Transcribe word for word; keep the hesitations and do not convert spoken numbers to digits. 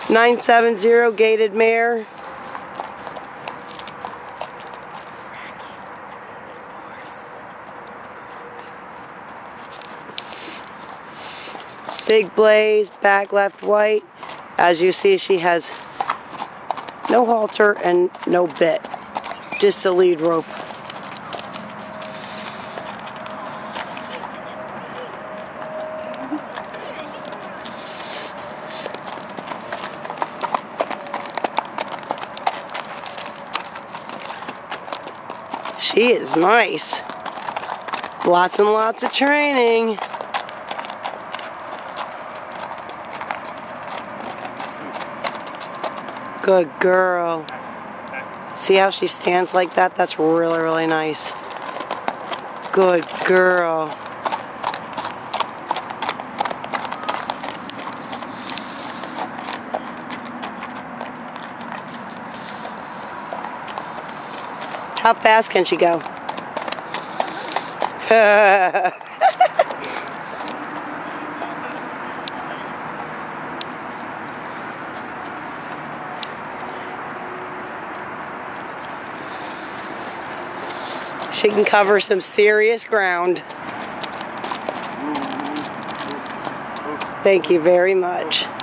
nine seven zero gaited mare. Big blaze, back left white. As you see, she has no halter and no bit, just a lead rope. She is nice. Lots and lots of training. Good girl. See how she stands like that? That's really, really nice. Good girl. How fast can she go? She can cover some serious ground. Thank you very much.